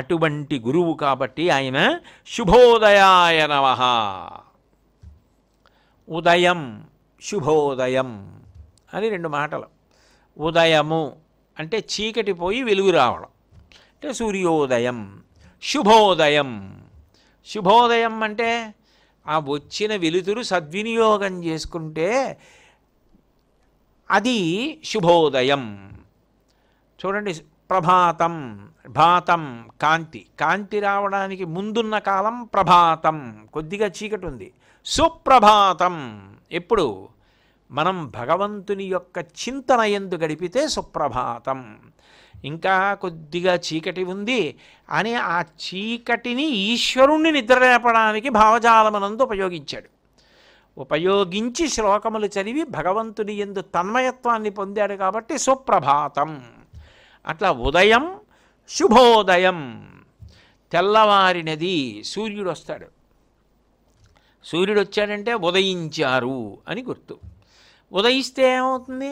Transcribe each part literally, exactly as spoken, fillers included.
అటువంటి గురువు కాబట్టి ఆయన శుభోదయాయ నమః. ఉదయం శుభోదయం అని రెండు మాటలు. ఉదయము అంటే చీకటి పోయి వెలుగు రావడం అంటే సూర్యోదయం. శుభోదయం, శుభోదయం అంటే ఆ వచ్చిన వెలుతురు సద్వినియోగం చేసుకుంటే అది శుభోదయం. చూడండి, ప్రభాతం, భాతం కాంతి, కాంతి రావడానికి ముందున్న కాలం ప్రభాతం, కొద్దిగా చీకటి ఉంది. సుప్రభాతం ఎప్పుడు మనం భగవంతుని యొక్క చింతన యందు గడిపితే సుప్రభాతం. ఇంకా కొద్దిగా చీకటి ఉంది అని ఆ చీకటిని ఈశ్వరుణ్ణి నిద్రలేపడానికి భావజాలమనందు ఉపయోగించాడు. ఉపయోగించి శ్లోకములు చదివి భగవంతుని యందు తన్మయత్వాన్ని పొందాడు కాబట్టి సుప్రభాతం. అట్లా ఉదయం శుభోదయం. తెల్లవారినది, సూర్యుడు వస్తాడు. సూర్యుడు వచ్చాడంటే ఉదయించారు అని గుర్తు. ఉదయిస్తే ఏమవుతుంది?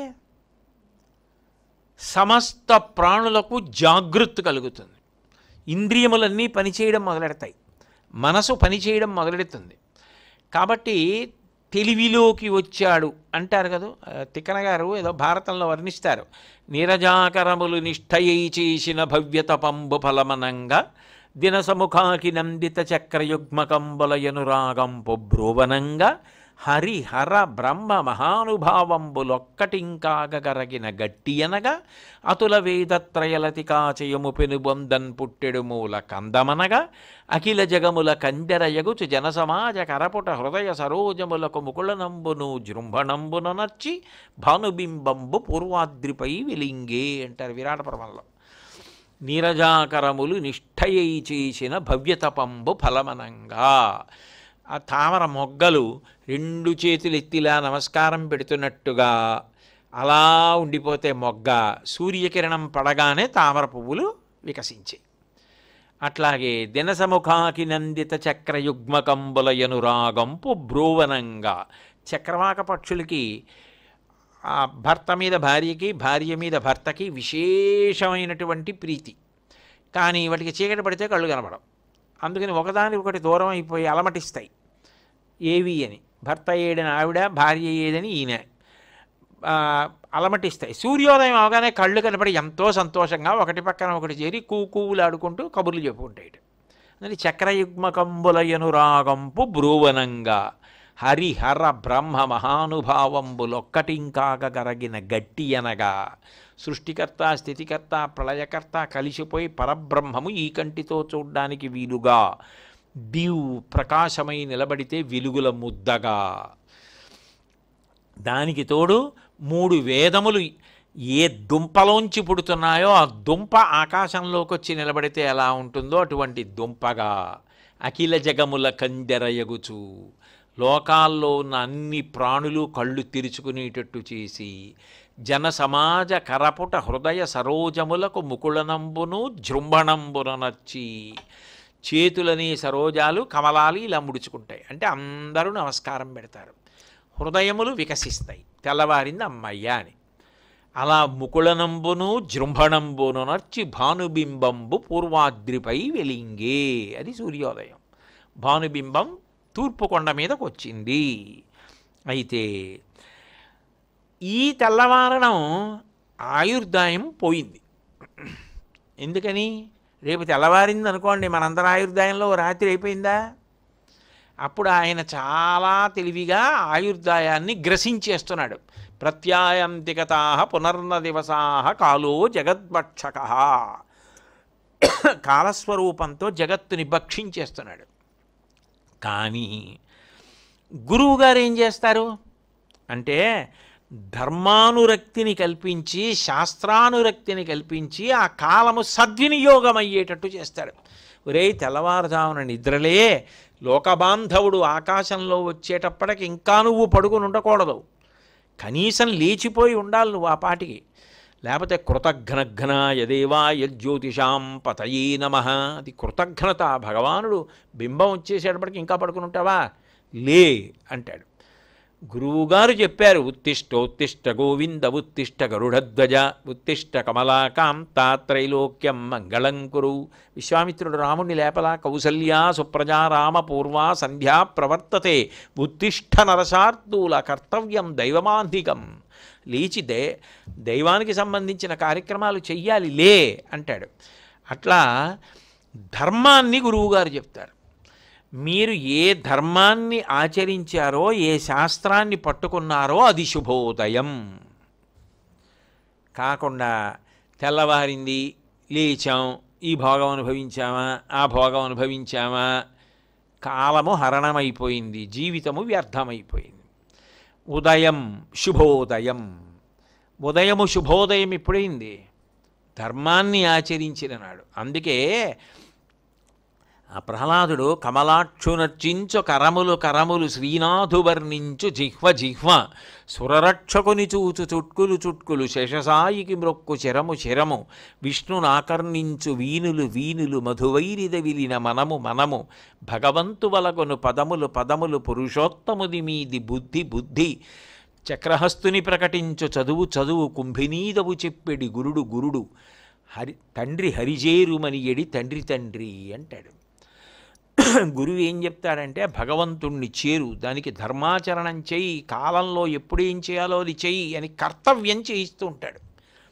సమస్త ప్రాణులకు జాగృతి కలుగుతుంది. ఇంద్రియములన్నీ పనిచేయడం మొదలెడతాయి, మనసు పనిచేయడం మొదలెడుతుంది. కాబట్టి తెలివిలోకి వచ్చాడు అంటారు కదా, తిక్కన గారు ఏదో భారతంలో వర్ణిస్తారు. నీరజాకరములు నిష్ఠయై చేసిన భవ్యతపంబు ఫలమనంగా దినసముఖాకి నందిత చక్రయుగ్మకంబులయనురాగంపు బ్రోవనంగా హరిహర బ్రహ్మ మహానుభావంబులొక్కటింకాగరగిన గట్టియనగా అతుల వేదత్రయలతికాచయము పెనుబొందన్ పుట్టెడు మూల కందమనగా అఖిల జగముల కందెరయగుచు జనసమాజ కరపుట హృదయ సరోజములకు ముకుళనంబును జృంభణంబున నర్చి భానుబింబంబు పూర్వాద్రిపై వెలింగే అంటారు విరాట పర్వంలో. నీరజాకరములు నిష్ఠయై చేసిన భవ్యతపంబు ఫలమనంగా, ఆ తామర మొగ్గలు రెండు చేతులు ఎత్తిలా నమస్కారం పెడుతున్నట్టుగా అలా ఉండిపోతే మొగ్గ సూర్యకిరణం పడగానే తామర పువ్వులు వికసించాయి. అట్లాగే దినసముఖాకి నందిత చక్రయుగ్మకంబులయనురాగంపు బ్రోవనంగా, చక్రవాక పక్షులకి ఆ భర్త మీద భార్యకి, భార్య మీద భర్తకి విశేషమైనటువంటి ప్రీతి. కానీ వాటికి చీకటి పడితే కళ్ళు కనపడవు. అందుకని ఒకదాని ఒకటి దూరం అయిపోయి అలమటిస్తాయి. ఏవి అని భర్త ఏడని ఆవిడ, భార్య ఏదని ఈయన అలమటిస్తాయి. సూర్యోదయం అవగానే కళ్ళు కనపడి ఎంతో సంతోషంగా ఒకటి పక్కన ఒకటి చేరి కూకువులు ఆడుకుంటూ కబుర్లు చెప్పుకుంటాయి. అందుకని చక్రయుగ్మకంబులయనురాగంపు బ్రోవనంగా హరిహర బ్రహ్మ మహానుభావంబులొక్కటింకాగరగిన గట్టి అనగా, సృష్టికర్త స్థితికర్త ప్రళయకర్త కలిసిపోయి పరబ్రహ్మము ఈ కంటితో చూడ్డానికి వీలుగా దివ్ ప్రకాశమై నిలబడితే వెలుగుల ముద్దగా, దానికి తోడు మూడు వేదములు ఏ దుంపలోంచి పుడుతున్నాయో ఆ దుంప ఆకాశంలోకి వచ్చి నిలబడితే ఎలా ఉంటుందో అటువంటి దుంపగా, అఖిల జగముల కందెరయగుచు లోకాల్లో ఉన్న అన్ని ప్రాణులు కళ్ళు తెరుచుకునేటట్టు చేసి జన సమాజ కరపుట హృదయ సరోజములకు ముకుళనంబును జృంభణంబున నచ్చి, చేతులని సరోజాలు కమలాలు ఇలా ముడుచుకుంటాయి అంటే అందరూ నమస్కారం పెడతారు, హృదయములు వికసిస్తాయి, తెల్లవారింది అమ్మయ్య అని. అలా ముకుళనంబును జృంభణంబును నర్చి భానుబింబంబు పూర్వాద్రిపై వెలింగే, అది సూర్యోదయం. భానుబింబం తూర్పు కొండ మీదకు వచ్చింది. అయితే ఈ తెల్లవారడం ఆయుర్దాయం పోయింది. ఎందుకని? రేపు తెల్లవారింది అనుకోండి, మనందరి ఆయుర్దాయంలో రాత్రి అయిపోయిందా? అప్పుడు ఆయన చాలా తెలివిగా ఆయుర్దాయాన్ని గ్రసించేస్తున్నాడు. ప్రత్యాయంతికతా పునర్న దివసా కాలో జగద్భక్షక, కాలస్వరూపంతో జగత్తుని భక్షించేస్తున్నాడు. కానీ గురువుగారు ఏం చేస్తారు అంటే ధర్మానురక్తిని కల్పించి శాస్త్రానురక్తిని కల్పించి ఆ కాలము సద్వినియోగం అయ్యేటట్టు చేస్తాడు. ఒరే తెల్లవారుజామున నిద్రలే, లోకబాంధవుడు ఆకాశంలో వచ్చేటప్పటికి ఇంకా నువ్వు పడుకుని ఉండకూడదు, కనీసం లేచిపోయి ఉండాలి నువ్వు ఆ పాటికి. లేకపోతే కృతఘ్నఘ్న యదేవా యజ్యోతిషాం పతయే నమః, అది కృతఘ్నత. భగవానుడు బింబం వచ్చేసేటప్పటికి ఇంకా పడుకుని ఉంటావా, లే అంటాడు. గురువుగారు చెప్పారు, ఉత్తిష్ట ఉత్తిష్ట గోవింద ఉత్తిష్ట గరుడధ్వజ ఉత్తిష్ట కమలాకాంత త్రైలోక్యం మంగళం కురు. విశ్వామిత్రుడు రాముణ్ణి లేపలా, కౌసల్యా సుప్రజా రామ పూర్వా సంధ్యా ప్రవర్తతే ఉత్తిష్ట నరశార్దూల కర్తవ్యం దైవమాంధికం. లేచి దే దైవానికి సంబంధించిన కార్యక్రమాలు చెయ్యాలి లే అంటాడు. అట్లా ధర్మాన్ని గురువుగారు చెప్తారు. మీరు ఏ ధర్మాన్ని ఆచరించారో, ఏ శాస్త్రాన్ని పట్టుకున్నారో అది శుభోదయం. కాకుండా తెల్లవారింది, లేచాం, ఈ భోగం అనుభవించామా, ఆ భోగం అనుభవించామా, కాలము హరణమైపోయింది, జీవితము వ్యర్థమైపోయింది. ఉదయం శుభోదయం. ఉదయము శుభోదయం ఎప్పుడైంది? ధర్మాన్ని ఆచరించిన నాడు. అందుకే ఆ ప్రహ్లాదుడు కమలాక్షునర్చించు కరములు కరములు శ్రీనాథు వర్ణించు జిహ్వ జిహ్వ సురరక్షకుని చూచు చుట్కులు చుట్కులు శేషసాయికి మ్రొక్కు శరము శరము విష్ణునాకర్ణించు వీనులు వీనులు మధువైరిద విలిన మనము మనము భగవంతు వలగొను పదములు పదములు పురుషోత్తముది మీది బుద్ధి బుద్ధి చక్రహస్తుని ప్రకటించు చదువు చదువు కుంభినీదవు చెప్పెడి గురుడు గురుడు హరి తండ్రి హరిజేరుమని ఎడి తండ్రి తండ్రి అంటాడు. గురువు ఏం చెప్తాడంటే భగవంతుణ్ణి చేరు, దానికి ధర్మాచరణం చెయ్యి, కాలంలో ఎప్పుడు ఏం చేయాలో అది చెయ్యి అని కర్తవ్యం చేయిస్తూ ఉంటాడు.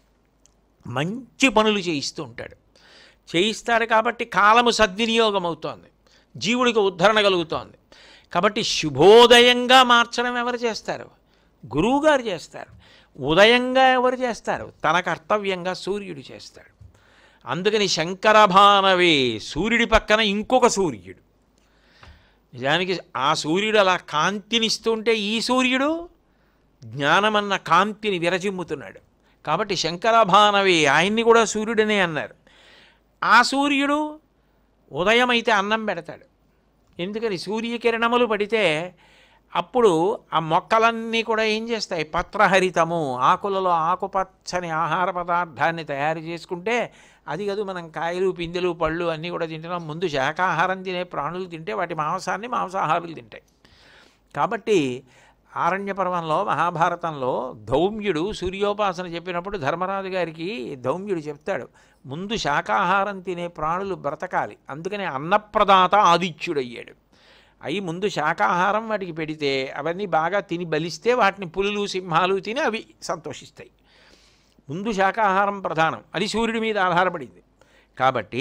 మంచి పనులు చేయిస్తూ ఉంటాడు. చేయిస్తాడు కాబట్టి కాలము సద్వినియోగం అవుతోంది, జీవుడికి ఉద్ధరణ కలుగుతోంది. కాబట్టి శుభోదయంగా మార్చడం ఎవరు చేస్తారు? గురువుగారు చేస్తారు. ఉదయంగా ఎవరు చేస్తారు? తన కర్తవ్యంగా సూర్యుడు చేస్తాడు. అందుకని శంకరభానవే, సూర్యుడి పక్కన ఇంకొక సూర్యుడు. నిజానికి ఆ సూర్యుడు అలా కాంతినిస్తుంటే ఈ సూర్యుడు జ్ఞానమన్న కాంతిని విరజిమ్ముతున్నాడు. కాబట్టి శంకరభానవే, ఆయన్ని కూడా సూర్యుడనే అన్నారు. ఆ సూర్యుడు ఉదయం అయితే అన్నం పెడతాడు. ఎందుకని? సూర్యకిరణములు పడితే అప్పుడు ఆ మొక్కలన్నీ కూడా ఏం చేస్తాయి? పత్రహరితము, ఆకులలో ఆకుపచ్చని ఆహార పదార్థాన్ని తయారు చేసుకుంటే అది కాదు మనం కాయలు పిందెలు పళ్ళు అన్నీ కూడా తింటున్నాం. ముందు శాకాహారం తినే ప్రాణులు తింటే వాటి మాంసాన్ని మాంసాహారులు తింటాయి. కాబట్టి ఆరణ్య పర్వంలో మహాభారతంలో ధౌమ్యుడు సూర్యోపాసన చెప్పినప్పుడు ధర్మరాజు గారికి ధౌమ్యుడు చెప్తాడు, ముందు శాకాహారం తినే ప్రాణులు బ్రతకాలి, అందుకని అన్నప్రదాత ఆదిత్యుడయ్యాడు. అవి ముందు శాకాహారం వాటికి పెడితే అవన్నీ బాగా తిని బలిస్తే వాటిని పులులు సింహాలు తిని అవి సంతోషిస్తాయి. ముందు శాకాహారం ప్రధానం, అది సూర్యుడి మీద ఆధారపడింది. కాబట్టి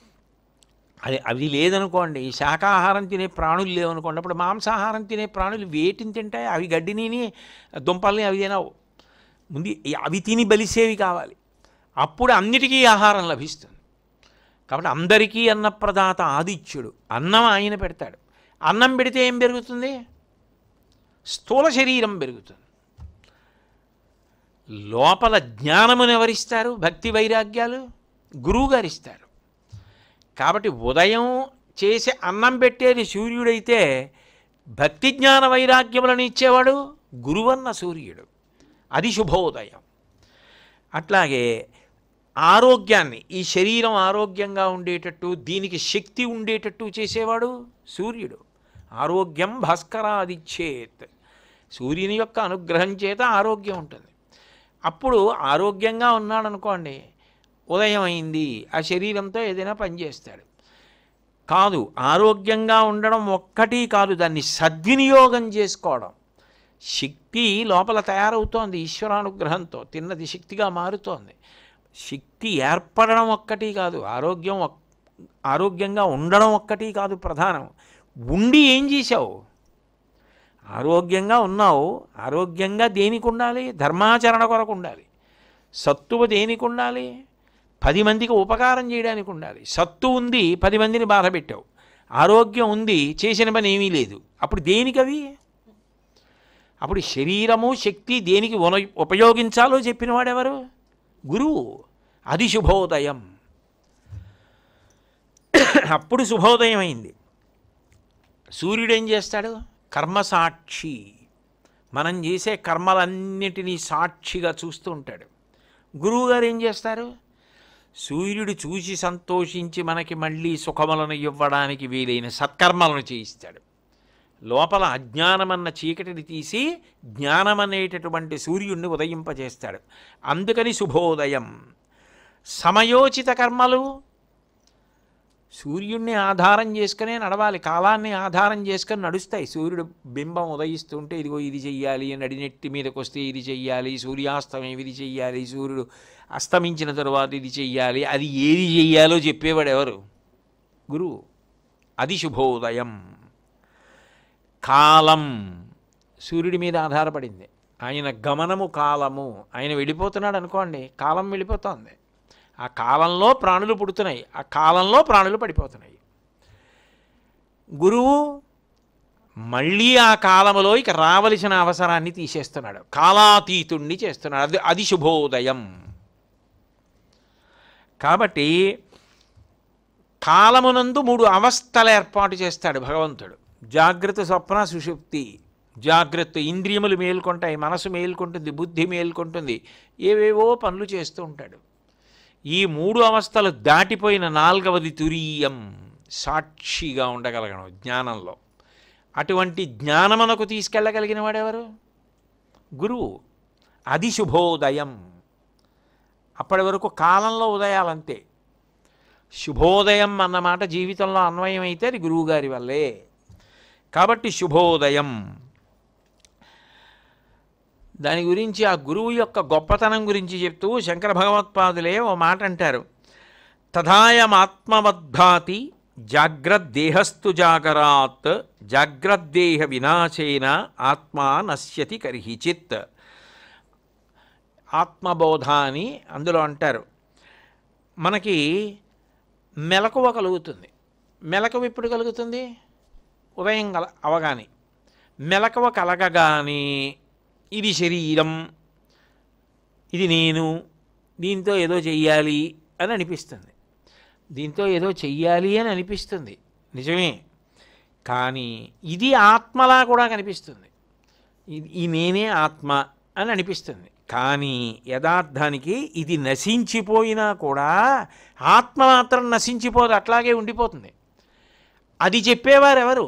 అది అవి లేదనుకోండి, శాకాహారం తినే ప్రాణులు లేవనుకోండి, అప్పుడు మాంసాహారం తినే ప్రాణులు వేటిని తింటాయి? అవి గడ్డిని దుంపల్ని అవి తినవు. ముందు అవి తిని బలిసేవి కావాలి, అప్పుడు అన్నిటికీ ఆహారం లభిస్తుంది. కాబట్టి అందరికీ అన్నప్రదాత ఆదిత్యుడు, అన్నం ఆయన పెడతాడు. అన్నం పెడితే ఏం పెరుగుతుంది? స్థూల శరీరం పెరుగుతుంది. లోపల జ్ఞానమును ఎవరిస్తారు? భక్తి వైరాగ్యాలు గురువుగారు ఇస్తారు. కాబట్టి ఉదయం చేసి అన్నం పెట్టేది సూర్యుడైతే భక్తి జ్ఞాన వైరాగ్యములను ఇచ్చేవాడు గురువన్న సూర్యుడు. అది శుభోదయం. అట్లాగే ఆరోగ్యాన్ని, ఈ శరీరం ఆరోగ్యంగా ఉండేటట్టు, దీనికి శక్తి ఉండేటట్టు చేసేవాడు సూర్యుడు. ఆరోగ్యం భాస్కరాదిచ్చేత్, సూర్యుని యొక్క అనుగ్రహం చేత ఆరోగ్యం ఉంటుంది. అప్పుడు ఆరోగ్యంగా ఉన్నాడనుకోండి, ఉదయం అయింది, ఆ శరీరంతో ఏదైనా పని చేస్తాడు. కాదు, ఆరోగ్యంగా ఉండడం ఒక్కటి కాదు, దాన్ని సద్వినియోగం చేసుకోవడం. శక్తి లోపల తయారవుతోంది ఈశ్వరానుగ్రహంతో, తిన్నది శక్తిగా మారుతోంది. శక్తి ఏర్పడడం ఒక్కటి కాదు, ఆరోగ్యం ఆరోగ్యంగా ఉండడం ఒక్కటి కాదు ప్రధానం. ఉండి ఏం చేశావు? ఆరోగ్యంగా ఉన్నావు, ఆరోగ్యంగా దేనికి ఉండాలి? ధర్మాచరణ కొరకు ఉండాలి. సత్తువ దేనికి ఉండాలి? పది మందికి ఉపకారం చేయడానికి ఉండాలి. సత్తు ఉంది, పది మందిని బాధ పెట్టావు. ఆరోగ్యం ఉంది, చేసిన పని ఏమీ లేదు. అప్పుడు దేనికి అవి? అప్పుడు శరీరము శక్తి దేనికి ఉపయోగించాలో చెప్పినవాడెవరు? గురువు. అది శుభోదయం. అప్పుడు శుభోదయం అయింది. సూర్యుడు ఏం చేస్తాడు? కర్మసాక్షి, మనం చేసే కర్మలన్నిటినీ సాక్షిగా చూస్తూ ఉంటాడు. గురువుగారు ఏం చేస్తారు? సూర్యుడు చూసి సంతోషించి మనకి మళ్ళీ సుఖములను ఇవ్వడానికి వీలైన సత్కర్మలను చేయిస్తాడు. లోపల అజ్ఞానమన్న చీకటిని తీసి జ్ఞానమనేటటువంటి సూర్యుణ్ణి ఉదయింపజేస్తాడు. అందుకని శుభోదయం. సమయోచిత కర్మలు సూర్యుడిని ఆధారం చేసుకునే నడవాలి, కాలాన్ని ఆధారం చేసుకొని నడుస్తాయి. సూర్యుడు బింబం ఉదయిస్తుంటే ఇదిగో ఇది చెయ్యాలి, నడినెట్టి మీదకి వస్తే ఇది చెయ్యాలి, సూర్యాస్తమయం ఇది చెయ్యాలి, సూర్యుడు అస్తమించిన తరువాత ఇది చెయ్యాలి, అది ఏది చెయ్యాలో చెప్పేవాడు ఎవరు? గురువు. అది శుభోదయం. కాలం సూర్యుడి మీద ఆధారపడింది. ఆయన గమనము కాలము. ఆయన వెళ్ళిపోతున్నాడు అనుకోండి, కాలం వెళ్ళిపోతుంది. ఆ కాలంలో ప్రాణులు పుడుతున్నాయి, ఆ కాలంలో ప్రాణులు పడిపోతున్నాయి. గురువు మళ్ళీ ఆ కాలములో ఇక రావలసిన అవసరాన్ని తీసేస్తున్నాడు, కాలాతీతుణ్ణి చేస్తున్నాడు. అది అది శుభోదయం. కాబట్టి కాలమునందు మూడు అవస్థలు ఏర్పాటు చేస్తాడు భగవంతుడు. జాగ్రత్త, స్వప్న, సుషుప్తి. జాగ్రత్త ఇంద్రియములు మేల్కొంటాయి, మనసు మేల్కొంటుంది, బుద్ధి మేల్కొంటుంది, ఏవేవో పనులు చేస్తూ ఉంటాడు. ఈ మూడు అవస్థలు దాటిపోయిన నాలుగవది తురీయం, సాక్షిగా ఉండగలగడం జ్ఞానంలో. అటువంటి జ్ఞానమునకు తీసుకెళ్ళగలిగిన వాడెవరు? గురువు. అది శుభోదయం. అప్పటి వరకు కాలంలో ఉదయాలంతే. శుభోదయం అన్నమాట జీవితంలో అన్వయం అయితే అది గురువుగారి వల్లే. కాబట్టి శుభోదయం. దాని గురించి ఆ గురువు యొక్క గొప్పతనం గురించి చెప్తూ శంకర భగవత్పాదులే ఓ మాట అంటారు. తథాయమాత్మవద్భాతి జాగ్రద్దేహస్తు జాగరాత్ జాగ్రద్దేహ వినాశేన ఆత్మా నశ్యతి కర్హిచిత్. ఆత్మబోధ అని అందులో అంటారు. మనకి మెలకువ కలుగుతుంది. మెలకువ ఎప్పుడు కలుగుతుంది? ఉదయం కల అవగానే. మెలకువ కలగగానే ఇది శరీరం, ఇది నేను, దీంతో ఏదో చెయ్యాలి అని అనిపిస్తుంది. దీంతో ఏదో చెయ్యాలి అని అనిపిస్తుంది, నిజమే. కానీ ఇది ఆత్మలా కూడా కనిపిస్తుంది. ఈ నేనే ఆత్మ అని అనిపిస్తుంది. కానీ యథార్థానికి ఇది నశించిపోయినా కూడా ఆత్మ మాత్రం నశించిపోదు, అట్లాగే ఉండిపోతుంది. అది చెప్పేవారు ఎవరు?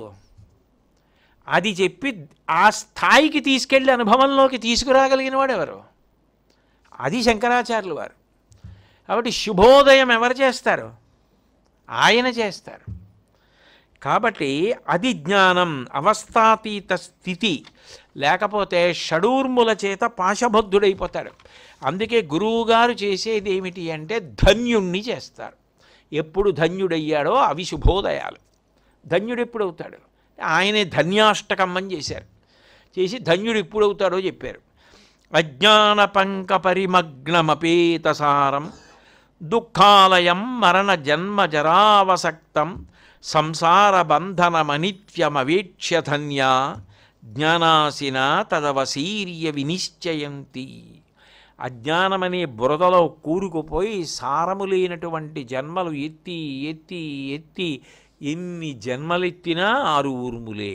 అది చెప్పి ఆ స్థాయికి తీసుకెళ్ళి అనుభవంలోకి తీసుకురాగలిగిన వాడు ఎవరు? అది శంకరాచార్యులు వారు. కాబట్టి శుభోదయం ఎవరు చేస్తారు? ఆయన చేస్తారు. కాబట్టి అది జ్ఞానం, అవస్థాతీత స్థితి. లేకపోతే షడూర్ముల చేత పాశబద్ధుడైపోతాడు. అందుకే గురువుగారు చేసేది ఏమిటి అంటే ధన్యుణ్ణి చేస్తారు. ఎప్పుడు ధన్యుడయ్యాడో అవి శుభోదయాలు. ధన్యుడు ఎప్పుడు అవుతాడు? ఆయనే ధన్యాష్టకం అని చేశారు. చేసి ధన్యుడు ఎప్పుడు అవుతాడో చెప్పారు. అజ్ఞాన పంక పరిమగ్నమపేతసారం దుఃఖాలయం మరణ జన్మ జరావసక్తం సంసార బంధనమనిత్యమవేక్ష్య ధన్య జ్ఞానాసిన తదవశీర్య వినిశ్చయంతి. అజ్ఞానమనే బురదలో కూరుకుపోయి సారము లేనటువంటి జన్మలు ఎత్తి ఎత్తి ఎత్తి ఎన్ని జన్మలెత్తినా ఆరు ఊర్ములే.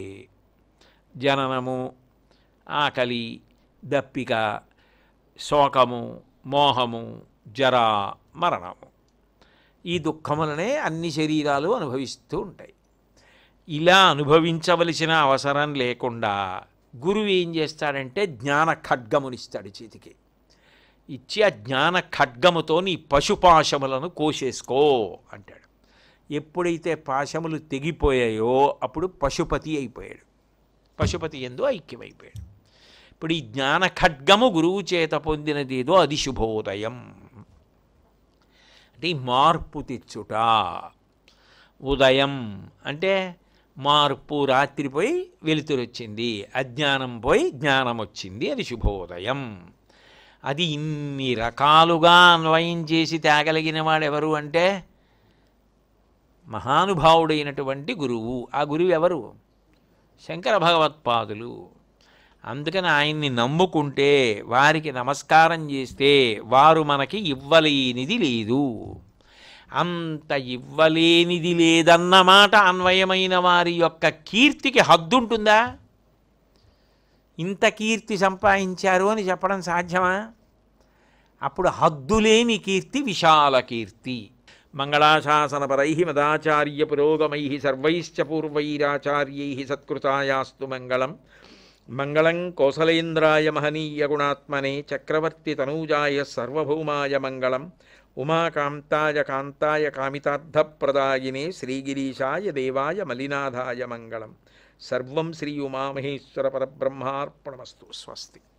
జననము, ఆకలి, దప్పిక, శోకము, మోహము, జర, మరణము. ఈ దుఃఖములనే అన్ని శరీరాలు అనుభవిస్తూ ఉంటాయి. ఇలా అనుభవించవలసిన అవసరం లేకుండా గురువు ఏం చేస్తాడంటే జ్ఞాన ఖడ్గమునిస్తాడు చేతికి. ఇచ్చి ఆ జ్ఞాన ఖడ్గముతో నీ పశుపాశములను కోసేసుకో అంటాడు. ఎప్పుడైతే పాశములు తెగిపోయాయో అప్పుడు పశుపతి అయిపోయాడు. పశుపతి యందు ఐక్యమైపోయాడు. ఇప్పుడు ఈ జ్ఞాన ఖడ్గము గురువు చేత పొందినదేదో అది శుభోదయం. అంటే ఈ మార్పు తెచ్చుట. ఉదయం అంటే మార్పు, రాత్రి పోయి వెలుతురు వచ్చింది, అజ్ఞానం పోయి జ్ఞానం వచ్చింది, అది శుభోదయం. అది ఇన్ని రకాలుగా అన్వయం చేసి తేగలిగిన వాడెవరు అంటే మహానుభావుడైనటువంటి గురువు. ఆ గురువు ఎవరు? శంకర భగవత్పాదులు. అందుకని ఆయన్ని నమ్ముకుంటే, వారికి నమస్కారం చేస్తే వారు మనకి ఇవ్వలేనిది లేదు. అంత ఇవ్వలేనిది లేదన్నమాట అన్వయమైన వారి యొక్క కీర్తికి హద్దుంటుందా? ఇంత కీర్తి సంపాదించారు అని చెప్పడం సాధ్యమా? అప్పుడు హద్దులేని కీర్తి విశాల కీర్తి. మంగళాశాసనపరై మదాచార్య పురోగమై సర్వైశ్చ పూర్వైరాచార్యై సత్కృతాయాస్తు మంగళం. మంగళం కోసలేంద్రాయ మహనీయ గుణాత్మనే చక్రవర్తి తనూజాయ సర్వభౌమాయ మంగళం. ఉమాకాంతాయ కాంతాయ కామితార్థప్రదాయినే శ్రీగిరీశాయ దేవాయ మలినాథాయ మంగళం. సర్వం శ్రీ ఉమామహేశ్వర పరబ్రహ్మార్పణమస్తు. స్వస్తి.